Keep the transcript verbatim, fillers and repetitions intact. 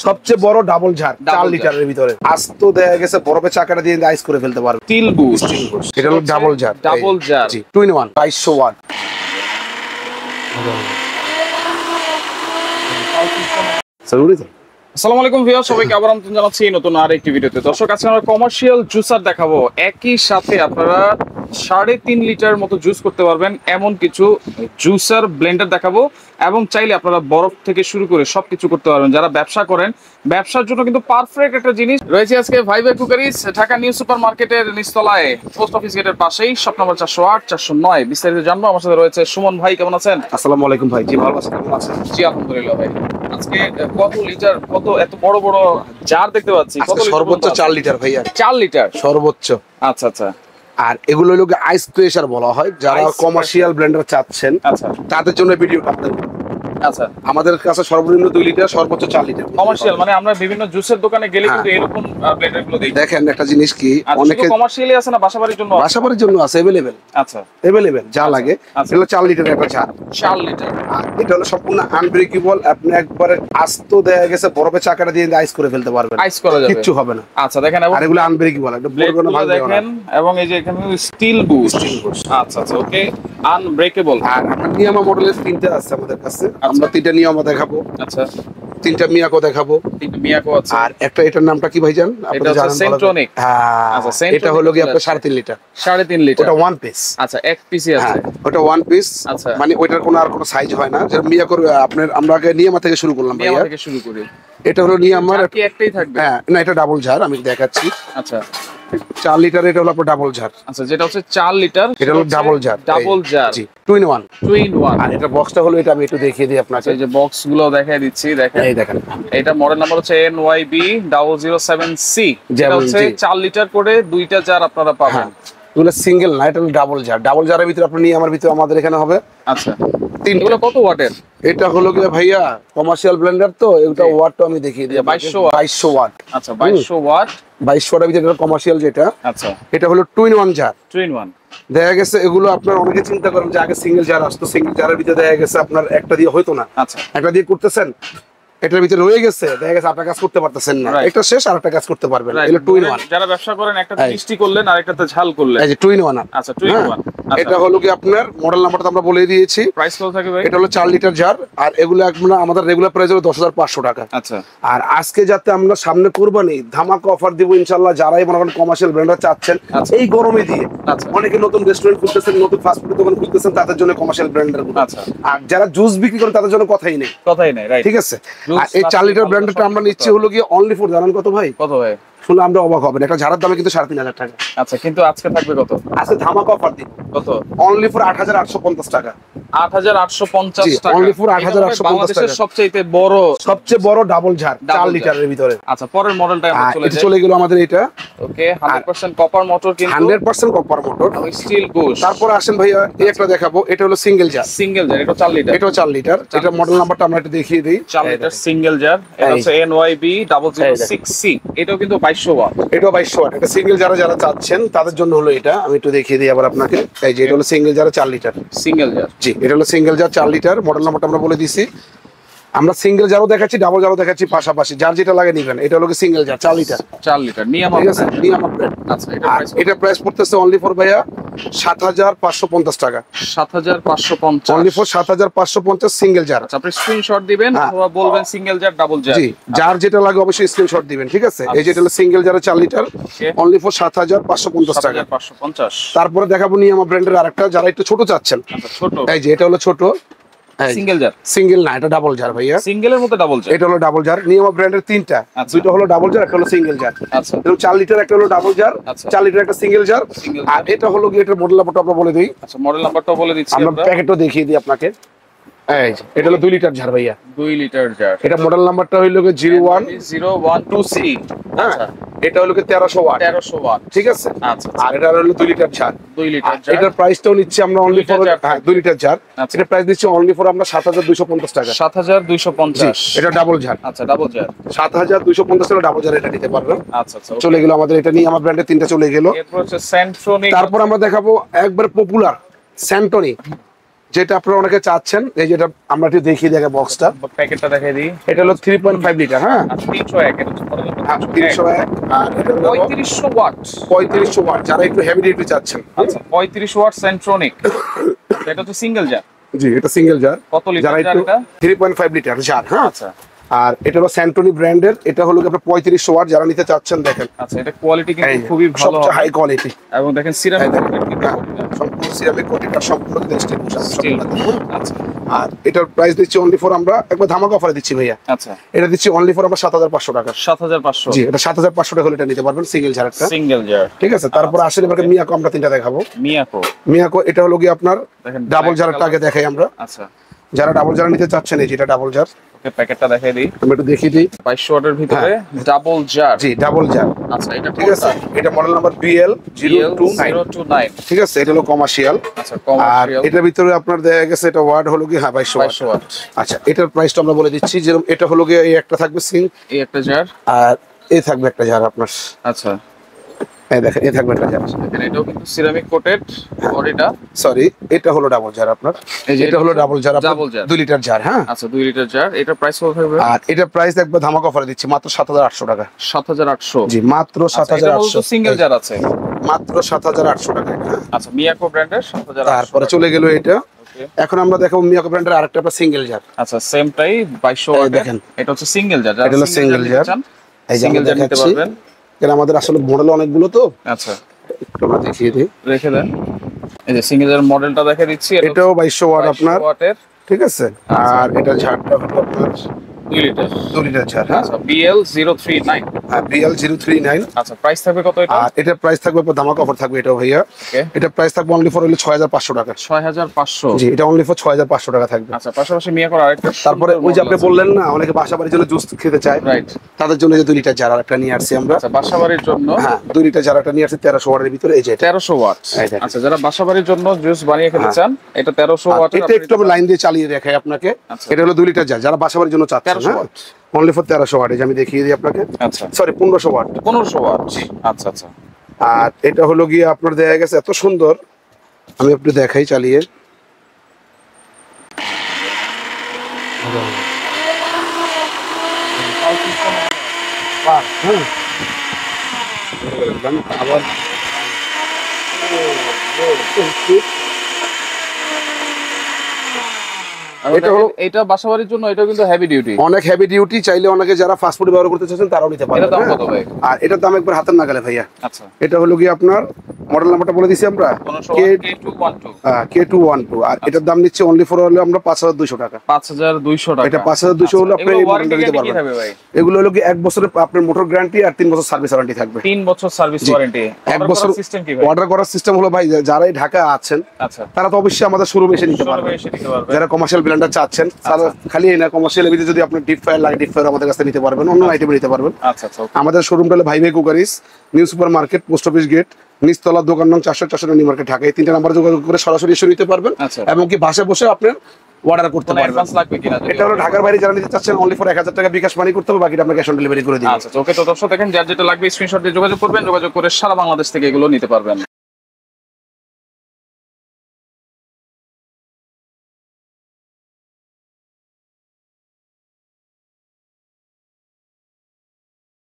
সবচেয়ে বড় ডাবল ঝাড় চার লিটারের ভিতরে আস্ত দেয়া গেছে বরফের চাকাটা দিয়ে আইস করে ফেলতে পারবে স্টিল বুস্ট এটা হলো ডাবল ঝাড় ডাবল ঝাড় জি টু ইন ওয়ান বাইশশো ওয়াট জরুরি তো আসসালামু আলাইকুম ভিউয়ার্স, সবাইকে আবার আমন্ত্রণ জানাচ্ছি নতুন আরেকটি ভিডিওতে। দর্শক, আজকে আমরা কমার্শিয়াল জুসার দেখাবো। একই সাথে আপনারা সাড়ে তিন লিটার মতো জুস করতে পারবেন এমন কিছু জুসার ব্লেন্ডার দেখাবো, এবং চাইলে আপনারা বরফ থেকে শুরু করে সবকিছু করতে পারবেন। যারা ব্যবসা করেন, ব্যবসার জন্য কিন্তু পারফেক্ট একটা জিনিস রয়েছে। আজকে ভাইবে কুকারিজ, ঢাকা নিউ সুপার মার্কেটের নিচতলায়, পোস্ট অফিস গেটের পাশেই, শপ নম্বর চারশো আট চারশো নয়। বিস্তারিত জানবো। আমার সাথে রয়েছে সুমন ভাই। কেমন আছেন? আসসালামু আলাইকুম ভাই। জি ভালো আছেন, কেমন আছেন? জি আলহামদুলিল্লাহ ভাই। আজকে কত লিটার, কত এত বড় বড় জার দেখতে পাচ্ছি? কত সর্বোচ্চ চার লিটার ভাইয়া। চার লিটার সর্বোচ্চ। আচ্ছা আচ্ছা। আর এগুলো হলো আইস প্রেসার বলা হয়। যারা কমার্শিয়াল ব্লেন্ডার চাচ্ছেন আচ্ছা তাদের জন্য ভিডিওটা আপনাদের। আচ্ছা, আমাদের কাছে সর্বনিম্ন দুই লিটার, সর্বোচ্চ চার লিটার কমার্শিয়াল। মানে আমরা বিভিন্ন জুসের দোকানে গেলে কিন্তু এরকম ব্লেন্ডার গুলো দেখি। দেখেন একটা জিনিস কি, অনেকে কমার্শিয়ালি আছে না, বাসাবাড়ির জন্য? বাসাবাড়ির জন্য আছে, अवेलेबल। আচ্ছা अवेलेबल যা লাগে। এগুলো চার লিটার একটা ঝাড়, চার লিটার। আর এটা হলো সম্পূর্ণ আনব্রেকেবল। আপনি একবারে আস্ত দেয়া গেছে বরফের চাকাটা দিয়ে আইস করে ফেলতে পারবেন, আইস করা যাবে, কিচ্ছু হবে না। আচ্ছা দেখেন, আর এগুলো আনব্রেকেবল, একটা বড় কোনো ভাগ দেখেন। এবং এই যে এখানে স্টিল বুস্ট। আচ্ছা আচ্ছা, ওকে, আনব্রেকেবল। আর আমরা নিয়ামা মডেলের তিনটা আছে আমাদের কাছে। আমরা তিনটা নিয়ামা দেখাবো। আচ্ছা, তিনটা মিয়াকো দেখাবো। তিনটা মিয়াকো আছে। আর একটা, এটার নামটা কি ভাইজান? এটা হচ্ছে সেন্ট্রনিক। হ্যাঁ, এটা হলো কি আপনার সাড়ে তিন লিটার। সাড়ে তিন লিটার। ওটা ওয়ান পিস। আচ্ছা, এক পিসই আছে। ওটা ওয়ান পিস। আচ্ছা, মানে ওইটার কোনো আর কোনো সাইজ হয় না। যেটা মিয়াকোর আপনার, আমরা আগে নিয়ামা থেকে শুরু করলাম ভাইয়া। নিয়ামা থেকে শুরু করি। এটা হলো নিয়ামার কি একটাই থাকবে? হ্যাঁ, না এটা ডাবল ঝাড়, আমি দেখাচ্ছি। আচ্ছা, চার লিটার। এটা হলো আপনার ডাবল ঝাড়। আচ্ছা, যেটা হচ্ছে চার লিটার, এটা হলো ডাবল ঝাড়। ডাবল ঝাড়, জি, two in one. Two in one. আর এটা বক্সটা হলো, এটা আমি একটু দেখিয়ে দিই আপনাকে। এই যে বক্স গুলো দেখাই দিচ্ছি, দেখেন। এই দেখেন, এটা মডেল নাম্বার হচ্ছে N Y B double zero seven C. যেটা হচ্ছে চার লিটার করে দুইটা জার আপনারা পাবেন। এগুলো সিঙ্গেল না, এটা হলো ডাবল জার। ডাবল জারের ভিতরে আপনি নিয়ে আমার ভিতরে আমাদের এখানে হবে। আচ্ছা, তিনগুলো কত ওয়াটের? এটা হলো কি ভাইয়া কমার্শিয়াল ব্লেন্ডার, তো এটা ওয়াটটা আমি দেখিয়ে দিই। বাইশশো বাইশশো ওয়াট। আচ্ছা, বাইশশো ওয়াট। বাইশশো ওয়াটের ভিতরে কমার্শিয়াল যেটা। আচ্ছা, এটা হলো two in one jar. Two in one. দেখা গেছে এগুলো আপনার অনেকে চিন্তা করেন যে আগে সিঙ্গেল জার আসতো, সিঙ্গেল জারের ভিতরে দেখা গেছে আপনার একটা দিয়ে হইতো না। আচ্ছা, একটা দিয়ে করতেছেন, এটার ভিতরে রয়ে গেছে, দেখা গেছে আপনার কাজ করতে পারতেছেন না, এটা শেষ আর একটা কাজ করতে পারবেন। এটা টু ইন ওয়ান। যারা ব্যবসা করেন, একটা মিষ্টি করলেন আর একটাতে ঝাল করলেন। এই যে টু ইন ওয়ান। আচ্ছা, টু ইন ওয়ান। এটা হলো কি আপনার মডেল নাম্বারটা আমরা বলে দিয়েছি। প্রাইস কত থাকে ভাই? এটা হলো চার লিটার জার। আর এগুলো আপনার আমাদের রেগুলার প্রাইস হলো দশ হাজার পাঁচশো টাকা। আচ্ছা, আর আজকে যাতে আমরা সামনে কুরবানি ধামাকা অফার দিব ইনশাআল্লাহ, যারাই মনে করেন কমার্শিয়াল ব্র্যান্ডার চাচ্ছেন এই গরমে দিয়ে। আচ্ছা, অনেকে নতুন রেস্টুরেন্ট খুলতেছেন, নতুন ফাস্ট ফুড দোকান খুলতেছেন, তাদের জন্য কমার্শিয়াল ব্র্যান্ডার। আচ্ছা, আর যারা জুস বিক্রি করেন তাদের জন্য কথাই নেই, কথাই নেই, রাইট। ঠিক আছে। আর এই চার লিটার ব্র্যান্ডটা আমরা নিচ্ছি হলো গিয়ে অনলি ফর, জানেন কত ভাই? কত ভাই? শুনলে আমরা অবাক হবেন। একটা ঝাড়ার দামে কিন্তু সাড়ে তিন হাজার টাকা। আচ্ছা, কিন্তু আজকে থাকবে কত? আজকে ধামাকা অফার দিন। কত? অনলি ফর আট হাজার আটশো পঞ্চাশ টাকা। আট হাজার আটশো পঞ্চাশ টাকা। অনলি ফর আট হাজার আটশো পঞ্চাশ টাকা। বাংলাদেশের সবচেয়ে বড়, সবচেয়ে বড় ডাবল ঝাড় চার লিটারের ভিতরে। আচ্ছা, পরের মডেলটা আমরা চলে যাই। চলে গেল আমাদের এটা। Okay, hundred percent copper motor, কিন্তু hundred percent copper motor, steel bush. তারপর আসেন ভাইয়া এই একটা দেখাবো। এটা হলো সিঙ্গেল জার। সিঙ্গেল জার, এটা চার লিটার। এটাও চার লিটার। এটা মডেল নাম্বারটা আমরা একটু দেখিয়ে দেই। চার লিটার সিঙ্গেল জার। এটা হচ্ছে N Y B double zero six C. এটাও কিন্তু বাইশশো ওয়াট। এটাও বাইশশো ওয়াট। এটা সিঙ্গেল যারা যারা চাচ্ছেন তাদের জন্য হলো এটা। আমি একটু দেখিয়ে দিই আবার আপনাকে। এই যে এটা হলো সিঙ্গেল জার চার লিটার। সিঙ্গেল জার, জি, এটা হলো সিঙ্গেল জার চার লিটার। মডেল নাম্বারটা আমরা বলে দিছি। আমরা সিঙ্গেল জারও দেখাচ্ছি, ডাবল জারও দেখাচ্ছি পাশাপাশি, যার যেটা লাগে নিবেন। এটা হলো সিঙ্গেল জার চার লিটার। চার লিটার নিয়ামা। ঠিক আছে, নিয়ামা ব্র্যান্ড। আচ্ছা, এটা প্রাইস? এটা প্রাইস পড়তেছে অনলি ফর ভাইয়া সাত হাজার পাঁচশো পঞ্চাশ টাকা। সাত হাজার পাঁচশো পঞ্চাশ। অনলি ফর সাত হাজার পাঁচশো পঞ্চাশ সিঙ্গেল জার। আচ্ছা, আপনি স্ক্রিনশট দিবেন অথবা বলবেন সিঙ্গেল জার, ডাবল জার। জি, যার যেটা লাগে অবশ্যই স্ক্রিনশট দিবেন, ঠিক আছে। এই যেটা হলো সিঙ্গেল জার চার লিটার, অনলি ফর সাত হাজার পাঁচশো পঞ্চাশ টাকা। পাঁচশো পঞ্চাশ। তারপরে দেখাবো নিয়ামা ব্র্যান্ডের আরেকটা, যারা একটু ছোট চাচ্ছেন। আচ্ছা, ছোট। এই যে এটা হলো ছোট সিঙ্গেল জার। সিঙ্গেল না, এটা ডাবল জার ভাইয়া। সিঙ্গেলের মধ্যে ডাবল জার। এটা হলো ডাবল জার। নিয়ামা ব্র্যান্ডের তিনটা, দুইটা হলো ডাবল জার, একটা হলো সিঙ্গেল জার। আচ্ছা, এরকম চার লিটার একটা হলো ডাবল জার, চার লিটার একটা সিঙ্গেল জার। আর এটা হলো কি, এটার মডেল নাম্বারটা আমরা বলে দিই। আচ্ছা, মডেল নাম্বারটাও বলে দিচ্ছি আমরা। প্যাকেটও দেখিয়ে দিই আপনাকে। এই যে এটা হলো দুই লিটার জার ভাইয়া। দুই লিটার জার। এটা মডেল নাম্বারটা হইলো কি zero one zero one two C. হ্যাঁ, এটা হলো কি তেরোশো ওয়াট। তেরোশো ওয়াট, ঠিক আছে। আচ্ছা, আর এটা হলো দুই লিটার জার। দুই লিটার জার। এটার প্রাইসটাও নিচ্ছি আমরা অনলি ফর, হ্যাঁ দুই লিটার জার। এটা প্রাইস দিচ্ছি অনলি ফর আমরা সাত হাজার দুইশো পঞ্চাশ টাকা। সাত হাজার দুইশো পঞ্চাশ। এটা ডাবল জার। আচ্ছা, ডাবল জার সাত হাজার দুইশো পঞ্চাশ টাকা ডাবল জার, এটা নিতে পারবেন। আচ্ছা আচ্ছা, চলে গেল আমাদের এটা নিয়ে। আমার ব্র্যান্ডের তিনটা চলে গেল। এরপর হচ্ছে সেন্ট্রনিক। তারপর আমরা দেখাবো একবার পপুলার স্যান্টনি, যেটা আপনারা অনেকে চাচ্ছেন, এই যেটা আমরা একটু দেখিয়ে দেখে বক্সটা, প্যাকেটটা দেখাই দিই। এটা হলো থ্রি পয়েন্ট ফাইভ লিটার। হ্যাঁ, আচ্ছা তিনশো এক, এটা হচ্ছে model number হ্যাঁ, তিনশো এক। আর এটা হলো পঁয়ত্রিশশো ওয়াট। পঁয়ত্রিশশো ওয়াট, যারা একটু হেভি ডিউটি চাচ্ছেন। আচ্ছা পঁয়ত্রিশ ওয়াট সেন্ট্রনিক, এটা হচ্ছে সিঙ্গেল জার। জি, এটা সিঙ্গেল জার। কত লিটার যারা জার একটু এটা? Three point five litre jar. হ্যাঁ, আচ্ছা আর এটা হলো স্যান্টনি ব্র্যান্ডের, এটা হলো আপনার পঁয়ত্রিশশো ওয়াট, যারা নিতে চাচ্ছেন দেখেন। আচ্ছা, এটা কোয়ালিটি কিন্তু এই খুবই ভালো সবচেয়ে হবে হাই কোয়ালিটি। এবং দেখেন সিরামিক সম্পূর্ণ সিরামিক কোটিটা, সম্পূর্ণ স্টিল। স্টিল। আচ্ছা আর এটার প্রাইস দিচ্ছি অনলি ফর, আমরা একবার ধামাকা অফারে দিচ্ছি ভাইয়া। আচ্ছা, এটা দিচ্ছি অনলি ফর আমরা সাত হাজার পাঁচশো টাকা। সাত হাজার পাঁচশো। জি, এটা সাত হাজার পাঁচশো টাকা হলে এটা নিতে পারবেন সিঙ্গেল জারটা। সিঙ্গেল জার, ঠিক আছে। তারপর আসলে এবার মিয়াকো আমরা তিনটা দেখাবো। মিয়াকো, মিয়াকো এটা হলো কি আপনার দেখেন ডাবল জারটা আগে দেখাই আমরা। আচ্ছা, যারা ডাবল জার নিতে চাচ্ছেন, এই যেটা ডাবল জার, ওকে প্যাকেটটা দেখাই দিই। আমি একটু দেখিয়ে দিই। বাইশশো ওয়াটের ভিতরে ডাবল জার। জি, ডাবল জার। আচ্ছা, এটা ঠিক আছে। এটা model number BL zero two nine. ঠিক আছে, এটা হলো কমার্শিয়াল। আচ্ছা, আর কমার্শিয়াল। এটার ভিতরে আপনার দেখা গেছে এটা ওয়াট হলো কি, হ্যাঁ বাইশশো বাইশশো ওয়াট। আচ্ছা, এটার প্রাইসটা আমরা বলে দিচ্ছি। যেরকম এটা হলো কি, এই একটা থাকবে সিং, এই একটা জার, আর এই থাকবে একটা জার আপনার। আচ্ছা এই দেখেন, এই থাকবে একটা জার। দেখেন এটাও কিন্তু সিরামিক কোটেড বডিটা। সরি, এটা হলো ডাবল জার আপনার। এই যে এটা হলো ডাবল জার, ডাবল জার, দুই লিটার জার। হ্যাঁ, আচ্ছা দুই লিটার জার। এটা প্রাইস কত থাকবে? আর এটার প্রাইস একবার ধামাকা অফারে দিচ্ছি মাত্র সাত হাজার আটশো টাকা। সাত হাজার আটশো। জি, মাত্র সাত হাজার আটশো। সিঙ্গেল জার আছে মাত্র সাত হাজার আটশো টাকা। আচ্ছা, মিয়াকো ব্র্যান্ডের সাত হাজার। তারপরে চলে গেল এটা। এখন আমরা দেখাবো মিয়াকো ব্র্যান্ডের আরেকটা আপনার সিঙ্গেল জার। আচ্ছা, সেমটাই বাইশশো ওয়াট। দেখেন, এটা হচ্ছে সিঙ্গেল জার। এটা হলো সিঙ্গেল জার। এই যে সিঙ্গেল জার নিতে পারবেন। এখানে আমাদের আসলে মডেল অনেকগুলো তো, আচ্ছা একটু আমরা দেখিয়ে দিই। রেখে দেন। এই যে সিঙ্গেল জার মডেলটা দেখে দিচ্ছি। এটাও বাইশশো ওয়াট আপনার। ওয়াটের। ঠিক আছে। আর এটা ঝাড়টা হলো আপনার দুই লিটার। দুই লিটার ঝাড়। হ্যাঁ, আচ্ছা, বিএল জিরো থ্রি নাইন। আর বিএল জিরো থ্রি নাইন। আচ্ছা, প্রাইস থাকবে কত এটা? আর এটার প্রাইস থাকবে আপনার ধামাকা অফার থাকবে এটাও ভাইয়া। ওকে, এটার প্রাইস থাকবে অনলি ফর হলো ছয় হাজার পাঁচশো টাকা। ছয় হাজার পাঁচশো। জি, এটা অনলি ফর ছয় হাজার পাঁচশো টাকা থাকবে। আচ্ছা, পাশাপাশি মিয়াকোর আরেকটা। তারপরে ওই যে আপনি বললেন না অনেকে বাসা বাড়ির জন্য জুস খেতে চায়, রাইট, তাদের জন্য যে দুই লিটার জার একটা নিয়ে আসছি আমরা। আচ্ছা, বাসাবাড়ির জন্য। হ্যাঁ, দুই লিটার জার একটা নিয়ে আসছি তেরোশো ওয়াটের ভিতরে। এই যে এটা তেরোশো ওয়াট। এই দেখেন। আচ্ছা, যারা বাসাবাড়ির জন্য জুস বানিয়ে খেতে চান, এটা তেরোশো আর ওয়াট। এটা একটু আমি লাইন দিয়ে চালিয়ে দেখাই আপনাকে। আচ্ছা। এটা হলো দুই লিটার জার, যারা বাসা বাড়ির জন্য চাচ্ছেন। তেরোশো হ্যাঁ, ওয়াট। অনলি ফর তেরোশো ওয়াট। এই যে আমি দেখিয়ে দিই আপনাকে। আচ্ছা, সরি, পনেরোশো ওয়াট। পনেরোশো ওয়াট। আচ্ছা আচ্ছা। আর এটা হলো গিয়ে আপনার দেখা গেছে এত সুন্দর, আমি একটু দেখাই চালিয়ে। হ্যাঁ, আবার এটা হলো, এটা বাসাবাড়ির জন্য এটা কিন্তু হেভি ডিউটি। অনেক হেভি ডিউটি। চাইলে অনেকে যারা ফাস্ট ফুড ব্যবহার করতে চাচ্ছেন তারাও নিতে পারবেন। এটার দাম হ্যাঁ? কত ভাই? আর এটার দাম একবার হাতের নাগালে ভাইয়া। আচ্ছা, এটা হলো গিয়ে আপনার মডেল নাম্বারটা বলে দিছি আমরা, K K two one two. আর এটার দাম নিচ্ছে অনলি ফর হলো আমরা পাঁচ হাজার দুইশো টাকা। পাঁচ হাজার দুইশো টাকা। এটা পাঁচ হাজার দুইশো হলো আপনি এই মডেলটা নিতে পারবেন। ভাই এগুলো হলো কি এক বছরের আপনার মোটর গ্যারান্টি আর তিন বছর সার্ভিস ওয়ারেন্টি থাকবে। তিন বছর সার্ভিস ওয়ারেন্টি। এক বছর সিস্টেম কি ভাই? অর্ডার করার সিস্টেম হলো ভাই, যারা এই ঢাকা আছেন আচ্ছা, তারা তো অবশ্যই আমাদের শোরুমে এসে নিতে পারবেন। এসে নিতে পারবে। যারা কমার্শিয়াল ব্লেন্ডার চাচ্ছেন তারা খালি এই না, কমার্শিয়াল এবিতে যদি আপনি ডিপ ফ্রায়ার লাগে ডিপ ফ্রায়ার আমাদের কাছে নিতে পারবেন, অন্য আইটেম নিতে পারবেন। আচ্ছা আচ্ছা। আমাদের শোরুমটা হলো ভাই ভাই cookeries, new super market, post office gate, নিচতলা, দোকান নং চারশো চারশো নিউ মার্কেট, ঢাকা। এই তিনটা নাম্বারে যোগাযোগ করে সরাসরি এসে নিতে পারবেন। আচ্ছা। এবং কি বাসায় বসে আপনার অর্ডার করতে পারবেন। অ্যাডভান্স লাগবে কিনা? এটা হলো ঢাকার বাইরে যারা নিতে চাচ্ছেন অনলি ফর এক হাজার টাকা বিকাশ মানি করতে হবে, বাকিটা আপনার ক্যাশ অন ডেলিভারি করে দিবেন। আচ্ছা, ওকে। তো দর্শক দেখেন, যার যেটা লাগবে স্ক্রিনশট দিয়ে যোগাযোগ করবেন, যোগাযোগ করে সারা বাংলাদেশ থেকে এগুলো নিতে পারবেন।